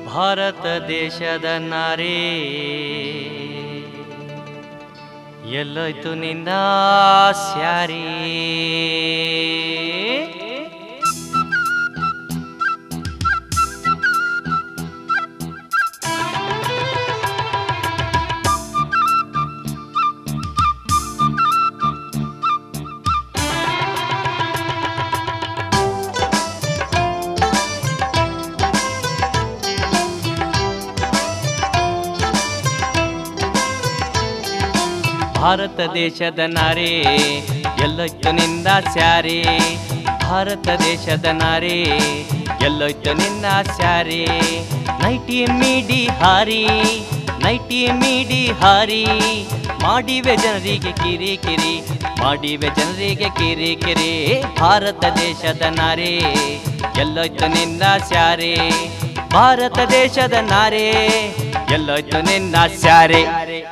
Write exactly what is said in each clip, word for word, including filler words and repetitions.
ಭಾರತ ದೇಶದ ನಾರಿ ಎಲ್ಲೋಯ್ತು ನಿನ್ನ ಸ್ಯಾರಿ ಭಾರತ ದೇಶದ ನಾರಿ ಎಲ್ಲೋಯ್ತು ನಿನ್ನ ಸ್ಯಾರಿ ಭಾರತ ದೇಶದ ನಾರಿ ಎಲ್ಲೋಯ್ತು ನಿನ್ನ ಸ್ಯಾರಿ ನೈಟಿ ಮೀಡಿ ಹಾರಿ ನೈಟಿ ಮೀಡಿ ಹಾರಿ ಮಾಡಿವೆ ಜನರಿಗೆ ಕಿರಿ ಕಿರಿ ಮಾಡಿವೆ ಜನರಿಗೆ ಕಿರಿ ಕಿರಿ ಭಾರತ ದೇಶದ ನಾರಿ ಎಲ್ಲೋಯ್ತು ನಿನ್ನ ಸ್ಯಾರಿ ಭಾರತ ದೇಶದ ನಾರಿ ಎಲ್ಲೋಯ್ತು ನಿನ್ನ ಸ್ಯಾರಿ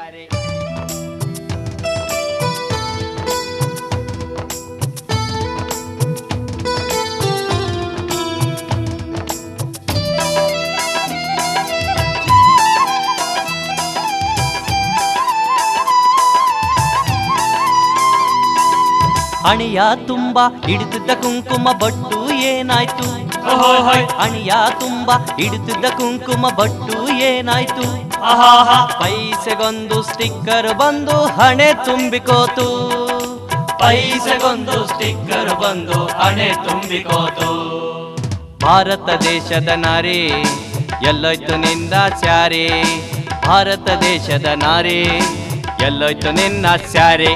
ಹಣಿಯ ತುಂಬ ಹಿಡಿದಿದ್ದ ಕುಂಕುಮ ಬಟ್ಟು ಏನಾಯ್ತು ಹಣಿಯ ತುಂಬ ಹಿಡಿದಿದ್ದ ಕುಂಕುಮ ಬಟ್ಟು ಏನಾಯ್ತು ಪೈಸೆಗೊಂದು ಸ್ಟಿಕ್ಕರ್ ಬಂದು ಹಣೆ ತುಂಬಿಕೋತು ಪೈಸೆಗೊಂದು ಸ್ಟಿಕ್ಕರ್ ಬಂದು ಹಣೆ ತುಂಬಿಕೋತು ಭಾರತ ದೇಶದ ನಾರಿ ಎಲ್ಲೋಯ್ತು ನಿನ್ನ ಸ್ಯಾರಿ ಭಾರತ ದೇಶದ ನಾರಿ ಎಲ್ಲೋಯ್ತು ನಿನ್ನ ಸ್ಯಾರಿ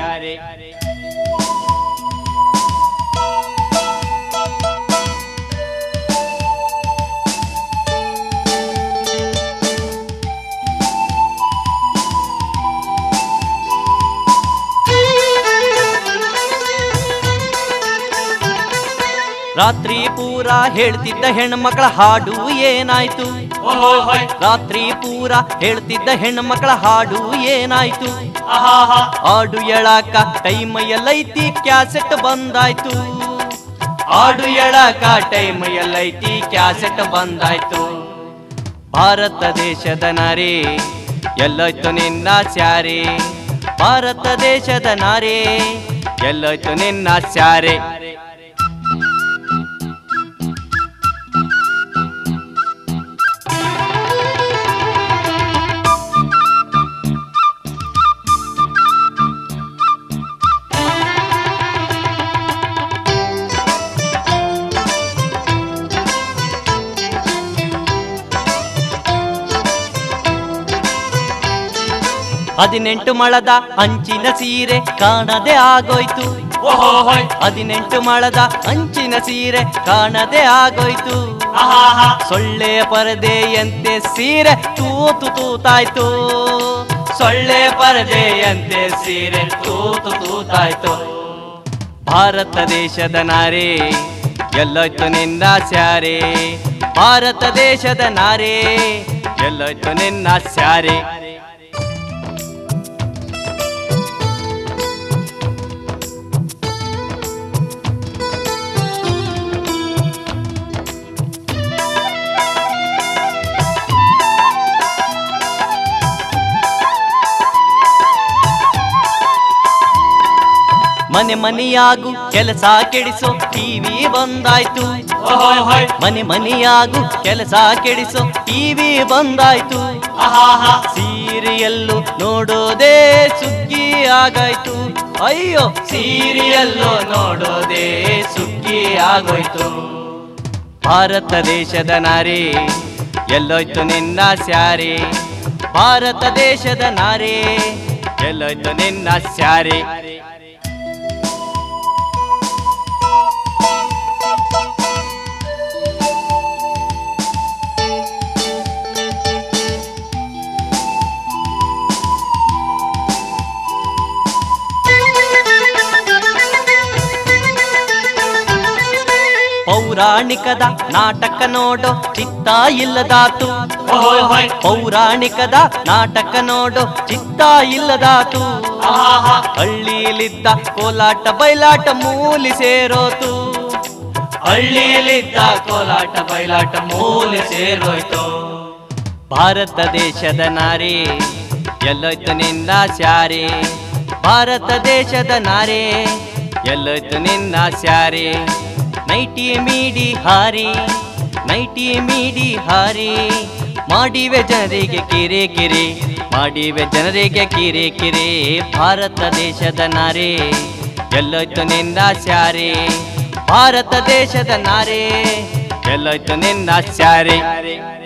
ರಾತ್ರಿ ಪೂರ ಹೇಳ್ತಿದ್ದ ಹೆಣ್ಮಕ್ಳ ಹಾಡು ಏನಾಯ್ತು ರಾತ್ರಿ ಪೂರ ಹೇಳ್ತಿದ್ದ ಹೆಣ್ಮಕ್ಳ ಹಾಡು ಏನಾಯ್ತು ಹಾಡು ಎಳಾಕ ಟೈಮ್ ಎಲ್ಲೈತಿ ಕ್ಯಾಸೆಟ್ ಬಂದಾಯ್ತು ಹಾಡು ಎಳಾಕ ಟೈಮ್ ಎಲ್ಲೈತಿ ಕ್ಯಾಸೆಟ್ ಬಂದಾಯ್ತು ಭಾರತ ದೇಶದ ನಾರಿ ಎಲ್ಲೋಯ್ತು ನಿನ್ನ ಸ್ಯಾರಿ ಭಾರತ ದೇಶದ ನಾರಿ ಎಲ್ಲೋಯ್ತು ನಿನ್ನ ಸ್ಯಾರಿ ಹದಿನೆಂಟು ಮಳದ ಅಂಚಿನ ಸೀರೆ ಕಾಣದೆ ಆಗೋಯ್ತು ಹದಿನೆಂಟು ಮಳದ ಅಂಚಿನ ಸೀರೆ ಕಾಣದೆ ಆಗೋಯ್ತು ಸೊಳ್ಳೆಯ ಪರದೆಯಂತೆ ಸೀರೆ ತೂತು ತೂತಾಯ್ತು ಸೊಳ್ಳೆ ಪರದೆಯಂತೆ ಸೀರೆ ತೂತು ತೂತಾಯ್ತು ಭಾರತ ದೇಶದ ನಾರಿ ಎಲ್ಲೋಯ್ತು ನಿನ್ನ ಸ್ಯಾರಿ ಭಾರತ ದೇಶದ ನಾರಿ ಎಲ್ಲೋಯ್ತು ನಿನ್ನ ಸ್ಯಾರಿ ಮನೆ ಮನೆಯಾಗು ಕೆಲಸ ಕೆಡಿಸೋ ಟಿವಿ ಬಂದಾಯ್ತು ಮನೆ ಮನೆಯಾಗು ಕೆಲಸ ಕೆಡಿಸೋ ಟಿವಿ ಬಂದಾಯ್ತು ಸೀರಿಯಲ್ಲು ನೋಡೋದೇ ಸುಗ್ಗಿ ಆಗಾಯ್ತು ಅಯ್ಯೋ ಸೀರಿಯಲ್ಲು ನೋಡೋದೇ ಸುಗ್ಗಿ ಆಗೋಯ್ತು ಭಾರತ ದೇಶದ ನಾರಿ ಎಲ್ಲೋಯ್ತು ನಿನ್ನ ಸ್ಯಾರಿ ಭಾರತ ದೇಶದ ನಾರಿ ಎಲ್ಲೋಯ್ತು ನಿನ್ನ ಸ್ಯಾರಿ ಪೌರಾಣಿಕದ ನಾಟಕ ನೋಡೋ ಚಿತ್ತ ಇಲ್ಲದಾತು ಪೌರಾಣಿಕದ ನಾಟಕ ನೋಡೋ ಚಿತ್ತ ಇಲ್ಲದಾತು ಹಳ್ಳಿಯಲ್ಲಿದ್ದ ಕೋಲಾಟ ಬಯಲಾಟ ಮೂಲಿ ಸೇರೋತು ಹಳ್ಳಿಯಲ್ಲಿದ್ದ ಕೋಲಾಟ ಬಯಲಾಟ ಮೂಲೆ ಸೇರೋಯ್ತು ಭಾರತ ದೇಶದ ನಾರಿ ಎಲ್ಲೋಯ್ತು ನಿನ್ನ ಸ್ಯಾರಿ, ಭಾರತ ದೇಶದ ನಾರಿ ಎಲ್ಲೋಯ್ತು ನಿನ್ನ ಸ್ಯಾರಿ. ನೈಟಿ ಮೀಡಿ ಹಾರಿ ನೈಟಿ ಮೀಡಿ ಹಾರಿ ಮಾಡಿವೆ ಜನರಿಗೆ ಕಿರೆ ಕಿರೆ, ಮಾಡಿವೆ ಜನರಿಗೆ ಕಿರೆ ಕಿರೆ. ಭಾರತ ದೇಶದ ನಾರಿ ಎಲ್ಲೋಯ್ತು ನಿನ್ನ ಸ್ಯಾರಿ, ಭಾರತ ದೇಶದ ನಾರಿ ಎಲ್ಲೋಯ್ತು ನಿನ್ನ ಸ್ಯಾರಿ.